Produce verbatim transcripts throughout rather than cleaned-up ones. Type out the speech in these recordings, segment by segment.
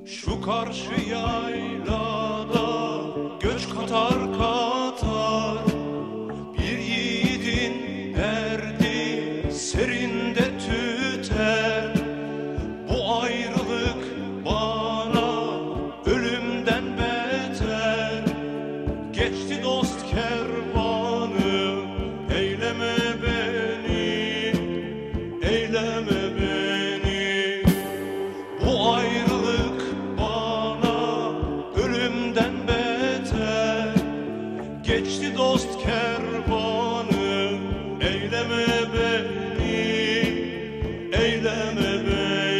Şu karşı yaylada göç katar katar, bir yiğidin derdi serinde tüter. Bu ayrılık bana ölümden beter. Geçti dost kervanı, eyleme beni, eyleme beni. Bu ayrılık bana ölümden beter. Geçti dost kervanı, eyleme beni, eyleme beni.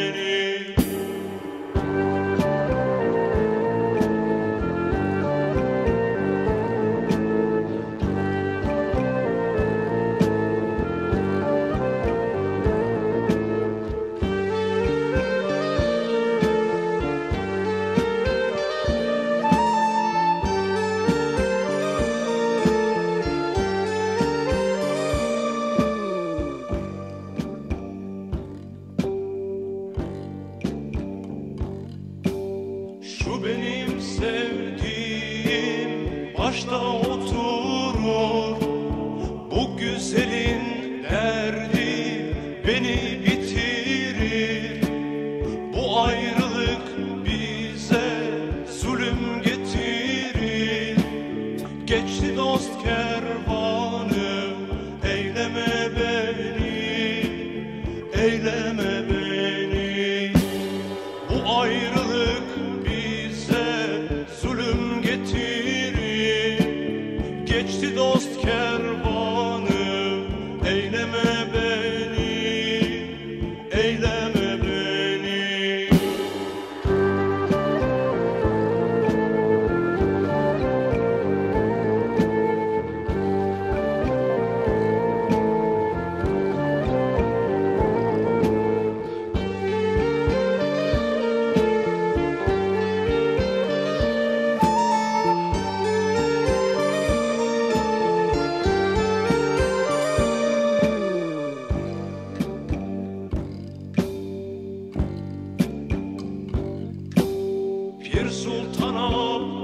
Şu benim sevdiğim başta oturur, bu güzelin derdi beni bitirir. Bu ayrılık bize zulüm getirir. Geçti dost kervanı, eyleme beni, eyleme beni. Bu ayrılık bize zulüm getirir. Geçti dost kervanı, eyleme beni, eyleme beni. Pir Sultan